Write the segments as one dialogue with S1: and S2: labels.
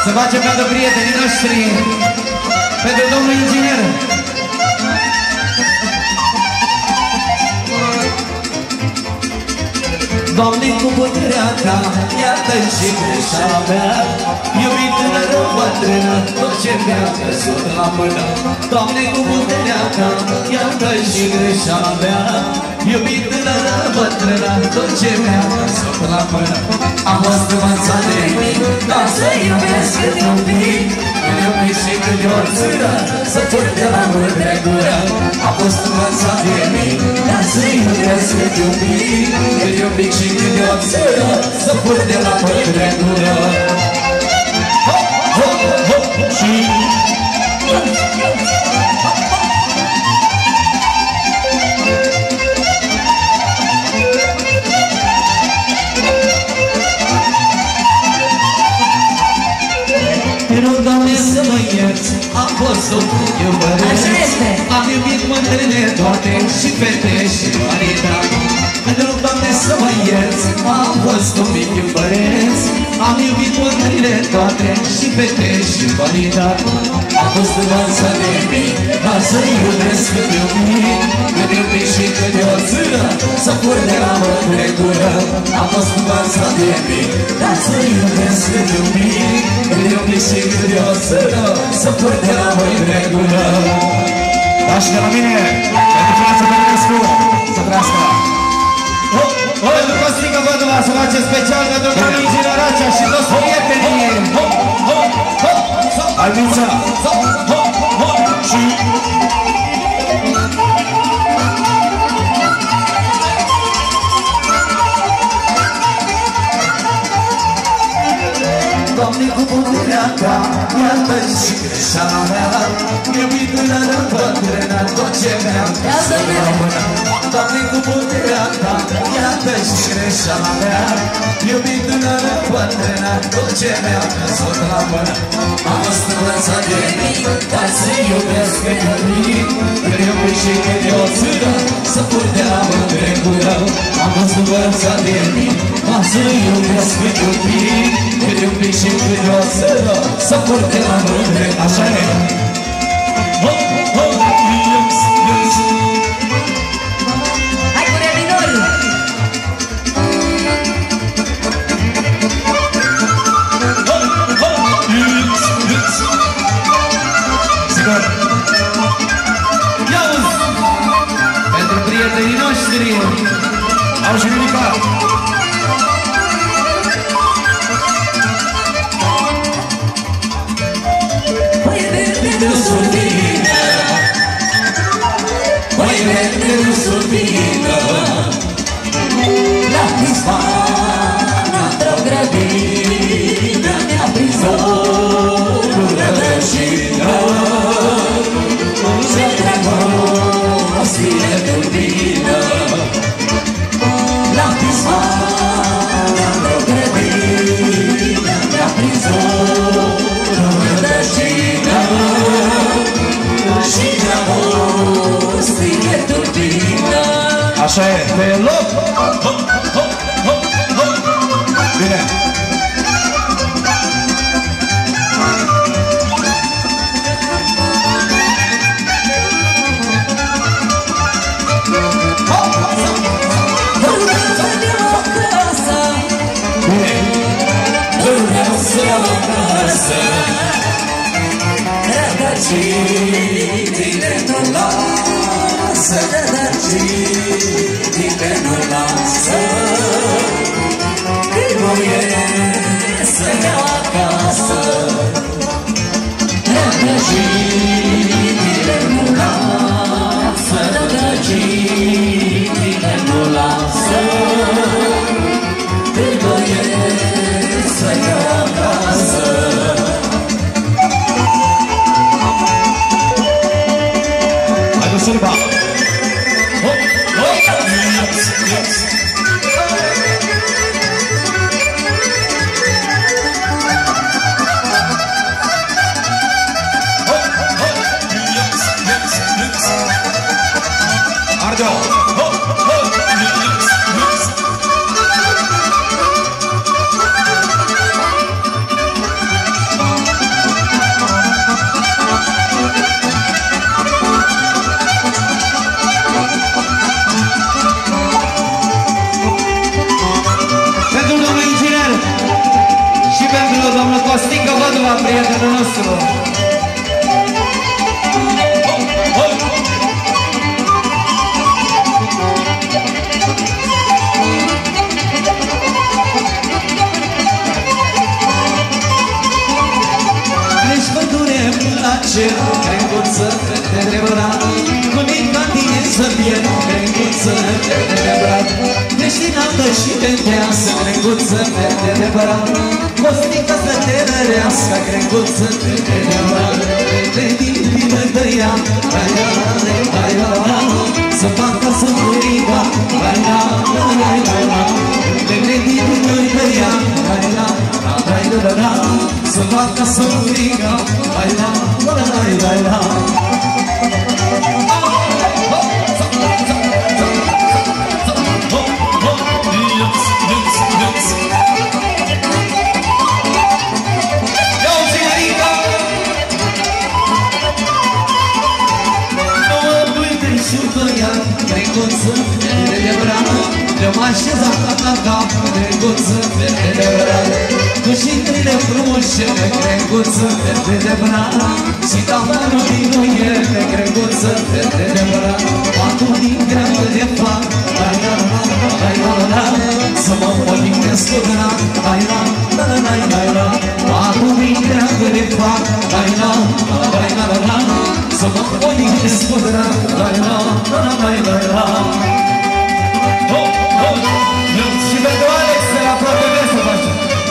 S1: Să facem pentru prietenii noștri, pentru domnul inginer. Doamne, cu puterea Ta, iată și greșeala mea, iubit tânără bătrână, tot ce mi-a căzut la mână. Doamne, cu puterea Ta, iată și greșeala mea, iubit tânără bătrână, tot ce mi-a căzut la mână. Am fost învățat de mic, dar să iubesc câte un pic, când iubit și când e o țără, să fur de la mândre gură. Am fost învățat de mic, dar să iubesc câte un pic, când iubit și când e o țără, să fur de la mândre gură. Hop, hop, hop, și... Te rog, Doamne, să mă ierți, am fost un iubăreț. Am iubit mândrele toate și fete și marita. Te rog, Doamne, să mă ierți, am fost un mic iubăreț. Am iubit mândrele toate și fete și marita. Am fost învățat de mic, dar să iubesc cât iubit, cât iubit și cât de o țără, să fur de la mândre gură. Am fost învățat de mic, dar să iubesc cât iubit, cât iubit și cât de o țără, să fur de la mândre gură. Da, și de la mine, pentru Franța Bănescu, să trăiască! Pentru Costică Văduva, să face special pentru domnul inginer Racea și toți prietenii! Hai, Vința! Și... Doamne, cu puterea Ta, iată și greșeala mea, iubit tânără bătrână, tot ce mi-am căzut la mână. Doamne, cu puterea Ta, iată și greșeala mea, iubit tânără bătrână, tot ce mi-am căzut la mână. Am fost învățat de mic, dar să iubesc cât iubit, când iubit și când e o țără, să fur de la mândre gură. Am fost învățat de mic, dar să iubesc cât iubit, când iubit și când e o țără, să fur de la mândre. Așa e!
S2: Hai cu revinori!
S1: Sigur! Ia-uzi! Pentru prietenii noștri au și ridicat!
S2: Voi verde nu survină, la Hispana într-o grădină, mi-a prins dorul rădășină. Ce dragostie turbină, la Hispana într-o grădină, mi-a prins dorul rădășină. Și dragostie turbină.
S1: Așa e, pe loc! Bine!
S2: Vreau să iau acasă, rădăcinile nu lasă, rădăcinile nu lasă. Îi voiesc să iau acasă, rădăcinile nu lasă, rădăcinile nu lasă. Îi voiesc să iau acasă.
S1: Hai cu sârba! la prietenul nostru. Ești pădure-mi place, crenguță de adevărat, cu mica tine să fie, crenguță de adevărat. Ești înaltă și tenteasă, crenguță de adevărat, costică să te rărească, crenguță de adevărat. De din de ea, să facă să muriga, de din de ea, să facă să muriga, Crenguță de adevărat, le-am așezat la cap, crenguță de adevărat. Tu și trine frumușele, crenguță de adevărat, și tamarul din uiele, crenguță de adevărat. Patul din greacă de fac, să mă polinesc cu drag, patul din greacă de fac, să mă polinesc cu drag, și pentru Alex de la ProTV să facem.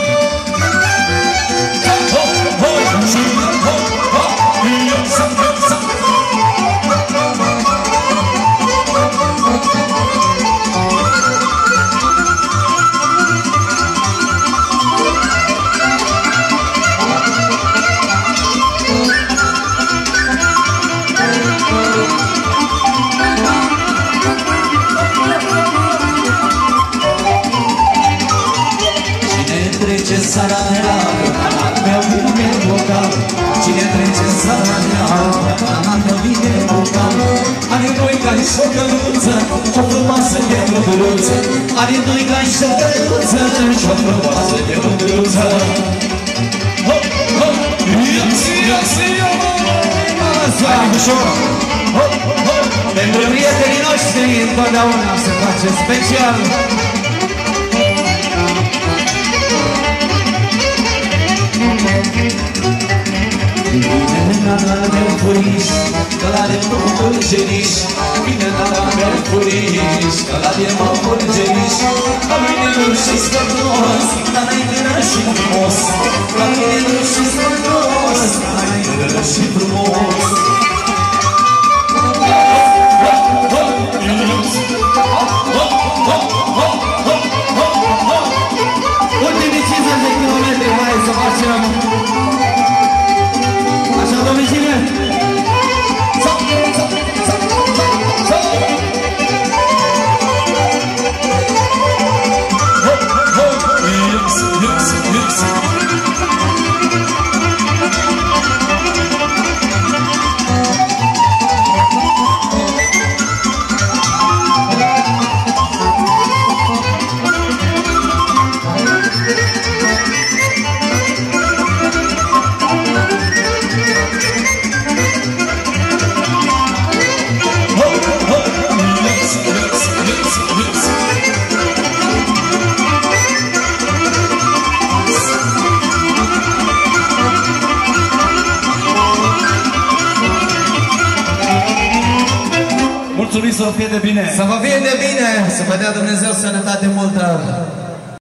S1: Sara mea, meu vine vocal. Cine trece sara mea, meu vine vocal. Are doi cai și o căruță, o frumoasă de mândruță. Are doi cai și o căruță, și o frumoasă de mândruță. Hai, ușor! Pentru prietenii noștri întotdeauna se face special. Vine nana meu furiș, că la de mă fulgeriș. Vine nana meu furiș, că la de mă fulgeriș. La mine nu și scătos, dar n-ai tânăr și frumos. La mine nu și scătos, dar n-ai tânăr și frumos. Ultimii 50 de kilometri, hai să facem. Așa, domnule!
S3: Mulțumim, să vă fie de bine!
S1: Să vă fie de bine! Să vă dea Dumnezeu sănătate multă!